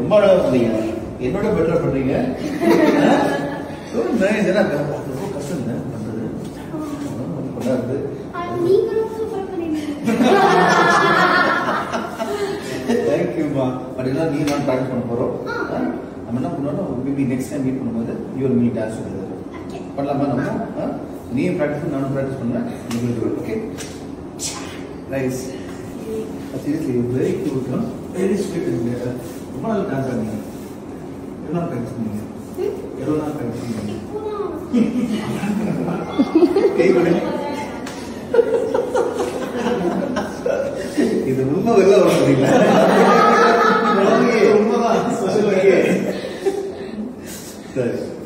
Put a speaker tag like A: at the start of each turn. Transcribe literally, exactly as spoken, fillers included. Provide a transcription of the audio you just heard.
A: ரொம்ப அழகா பண்ணீங்க. என்னோட பெட்டரா பண்றீங்க. ரொம்ப கஷ்டம் பண்றது. பண்ணாது.
B: நீங்களும் சூப்பர் பண்ணீங்க.
A: தேங்க்யூமா. அப்படிலாம் நீ நான் ப்ராக்டிஸ் பண்ண போறோம். நம்ம என்ன பண்ணுவோம், மேபி நெக்ஸ்ட் டைம் மீட் பண்ணும்போது you will meet dance together. பண்ணலாமா நம்ம? நீ ப்ராக்டிஸ் பண்ண நானும் ப்ராக்டிஸ் பண்ணேன். You will do it. Okay? Nice. Seriously, you're very cute, no? Very sweet and uh, ரொம்ப நாள் டான்ஸ் ஆடுங்க. எவ்வளோ நாள் ப்ராக்டிஸ் பண்ணீங்க? எவ்வளோ நாள் ப்ராக்டிஸ் பண்ணீங்க? கை கொடுங்க. இது உண்மை வெளில வர முடியல. உண்மைதான். சரி